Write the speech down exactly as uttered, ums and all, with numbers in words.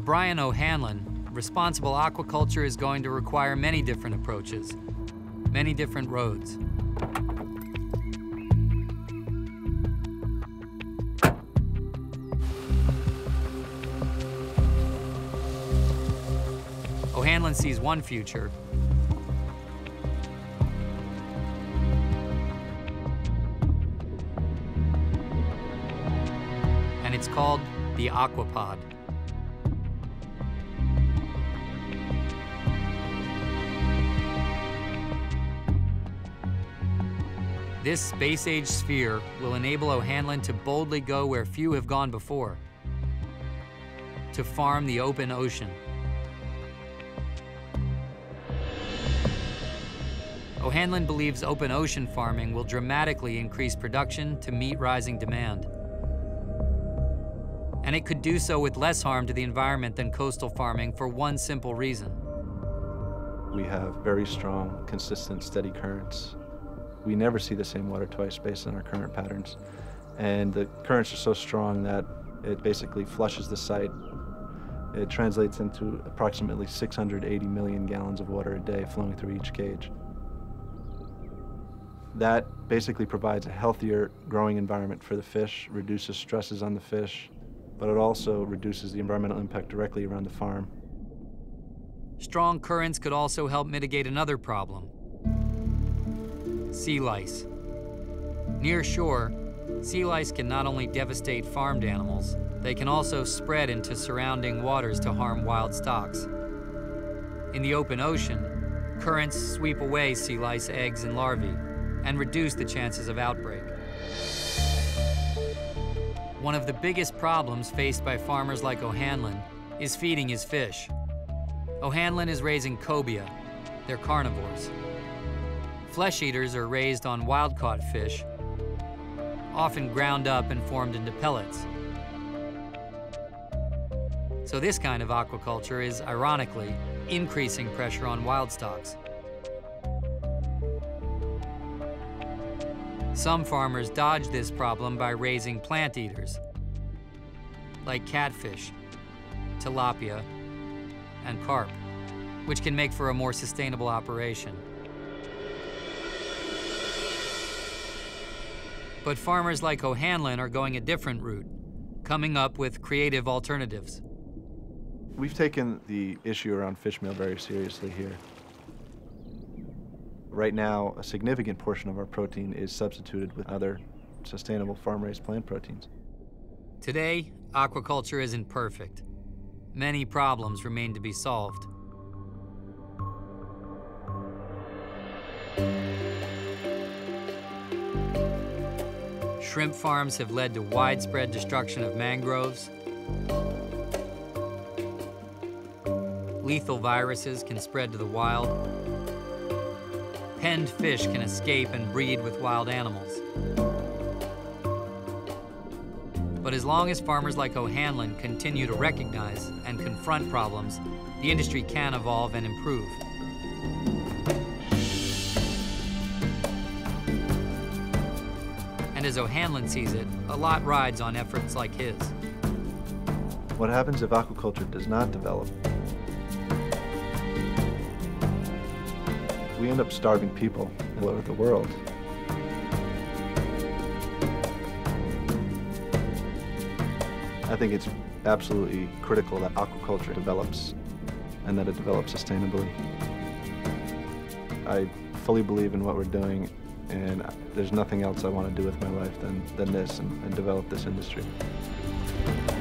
Brian O'Hanlon, responsible aquaculture is going to require many different approaches, many different roads. O'Hanlon sees one future, and it's called the Aquapod. This space-age sphere will enable O'Hanlon to boldly go where few have gone before, to farm the open ocean. O'Hanlon believes open ocean farming will dramatically increase production to meet rising demand. And it could do so with less harm to the environment than coastal farming for one simple reason. We have very strong, consistent, steady currents. We never see the same water twice based on our current patterns. And the currents are so strong that it basically flushes the site. It translates into approximately six hundred eighty million gallons of water a day flowing through each cage. That basically provides a healthier growing environment for the fish, reduces stresses on the fish, but it also reduces the environmental impact directly around the farm. Strong currents could also help mitigate another problem: sea lice. Near shore, sea lice can not only devastate farmed animals, they can also spread into surrounding waters to harm wild stocks. In the open ocean, currents sweep away sea lice eggs and larvae and reduce the chances of outbreak. One of the biggest problems faced by farmers like O'Hanlon is feeding his fish. O'Hanlon is raising cobia. They're carnivores. Flesh eaters are raised on wild-caught fish, often ground up and formed into pellets. So this kind of aquaculture is, ironically, increasing pressure on wild stocks. Some farmers dodge this problem by raising plant eaters, like catfish, tilapia, and carp, which can make for a more sustainable operation. But farmers like O'Hanlon are going a different route, coming up with creative alternatives. We've taken the issue around fish meal very seriously here. Right now, a significant portion of our protein is substituted with other sustainable farm-raised plant proteins. Today, aquaculture isn't perfect. Many problems remain to be solved. Shrimp farms have led to widespread destruction of mangroves. Lethal viruses can spread to the wild. Penned fish can escape and breed with wild animals. But as long as farmers like O'Hanlon continue to recognize and confront problems, the industry can evolve and improve. And as O'Hanlon sees it, a lot rides on efforts like his. What happens if aquaculture does not develop? We end up starving people all over the world. I think it's absolutely critical that aquaculture develops and that it develops sustainably. I fully believe in what we're doing, and there's nothing else I want to do with my life than, than this and, and develop this industry.